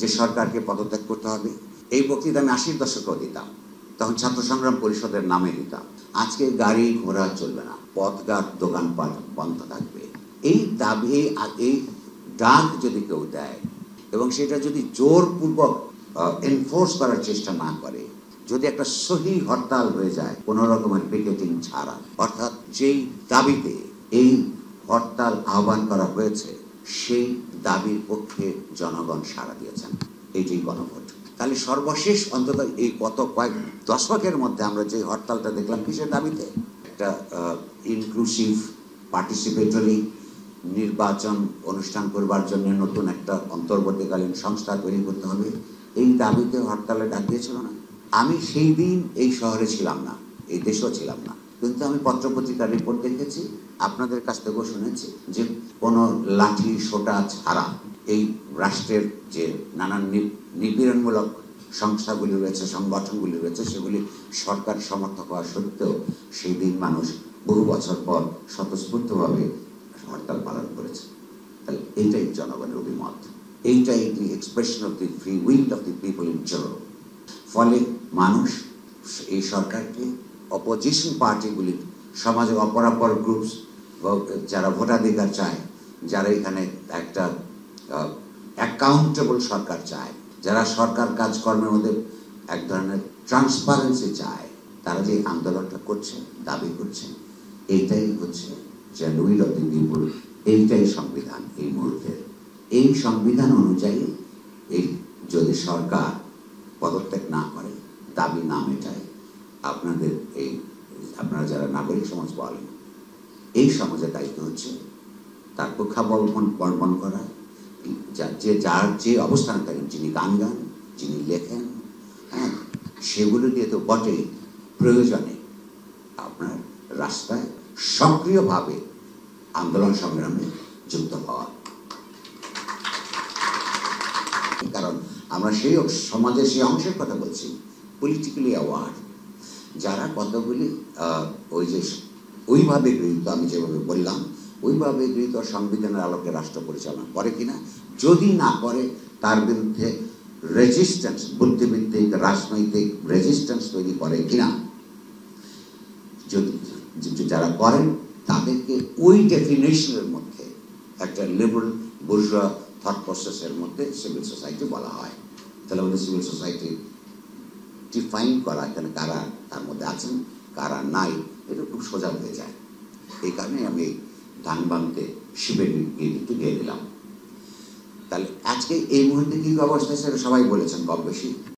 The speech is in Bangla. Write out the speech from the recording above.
যে সরকারকে পদত্যাগ করতে হবে। এই বক্তৃতা আমি 80-র দশকেও দিতাম, তখন ছাত্র সংগ্রাম পরিষদের নামে দিতাম। আজকে গাড়ি ঘোড়া চলবে না, পথঘাট দোকানপাট বন্ধ থাকবে। এই দাবি, এই ডাক যদি কেউ দেয় এবং সেটা যদি জোরপূর্বক এনফোর্স করার চেষ্টা না করে, যদি একটা সহি হরতাল হয়ে যায় কোনো রকমের পিকেটিং ছাড়া, অর্থাৎ যেই দাবিতে এই হরতাল আহ্বান করা হয়েছে সেই দাবির পক্ষে জনগণ সাড়া দিয়েছেন, এইটাই গণভোট। তাহলে সর্বশেষ অন্তত এই গত কয়েক দশকের মধ্যে আমরা যে হরতালটা দেখলাম কিসের দাবিতে? একটা ইনক্লুসিভ পার্টিসিপেটরি নির্বাচন অনুষ্ঠান করবার জন্য নতুন একটা অন্তর্বর্তীকালীন সংস্থা তৈরি করতে হবে, এই দাবিতে হরতালে ডাক দিয়েছিল না? আমি সেই দিন এই শহরে ছিলাম না, এই দেশেও ছিলাম না, কিন্তু আমি পত্রপত্রিকার রিপোর্ট দেখেছি, আপনাদের কাছ থেকেও শুনেছি যে কোনো লাঠি সোটা ছাড়া এই রাষ্ট্রের যে নানান নিপীড়নমূলক সংস্থাগুলি রয়েছে, সংগঠনগুলি রয়েছে, সেগুলি সরকার সমর্থক হওয়া সত্ত্বেও সেই দিন মানুষ বহু বছর পর স্বতঃস্ফূর্তভাবে হরতাল পালন করেছে। তাহলে এইটাই জনগণের অভিমত, এইটাই the expression of the free will of the people in general. ফলে মানুষ এই সরকারকে, অপোজিশন পার্টিগুলি, সমাজের অপরাপর গ্রুপস যারা ভোটাধিকার চায়, যারা এখানে একটা অ্যাকাউন্টেবল সরকার চায়, যারা সরকার কাজকর্মের মধ্যে এক ধরনের ট্রান্সপারেন্সি চায়, তারা যে আন্দোলনটা করছে, দাবি করছে, এইটাই হচ্ছে যে উইল অফ দি পিপল, এইটাই সংবিধান এই মুহূর্তের। এই সংবিধান অনুযায়ী এই যদি সরকার পদত্যাগ না করে, দাবি না মেটায়, আপনারা যারা নাগরিক সমাজ বলেন, এই সমাজের দায়িত্ব হচ্ছে তার পক্ষাবলম্বন করা, যার যে অবস্থানে থাকেন, যিনি গান গান, যিনি লেখেন, হ্যাঁ, সেগুলো দিয়ে তো বটেই, প্রয়োজনে আপনার রাস্তায় সক্রিয়ভাবে আন্দোলন সংগ্রামে যুক্ত হওয়া। কারণ আমরা সেই সমাজের সেই অংশের কথা বলছি, পলিটিক্যালি অ্যাওয়ার্ড, যারা কতগুলি ওইভাবে গৃহীত, আমি যেভাবে বললাম ওইভাবে গৃহীত সংবিধানের আলোকে রাষ্ট্র পরিচালনা করে কিনা, যদি না করে তার বিরুদ্ধে রেজিস্ট্যান্স, বুদ্ধিভিত্তিক রাজনৈতিক রেজিস্ট্যান্স তৈরি করে কিনা, যদি যারা করেন তাদেরকে ওই ডেফিনেশনের মধ্যে, একটা লিবারেল বুর্জোয়া থট প্রসেসের মধ্যে সিভিল সোসাইটি বলা হয়। তাহলে আমাদের সিভিল সোসাইটি ডিফাইন করা, এখানে কারা তার মধ্যে আছেন, কারা নাই, এটা খুব সোজা হয়ে যায়। এই কারণে আমি ধান বানতে শিবের গিয়ে একটু গিয়ে দিলাম। তাহলে আজকে এই মুহূর্তে কী অবস্থা সেটা সবাই বলেছেন কম বেশি।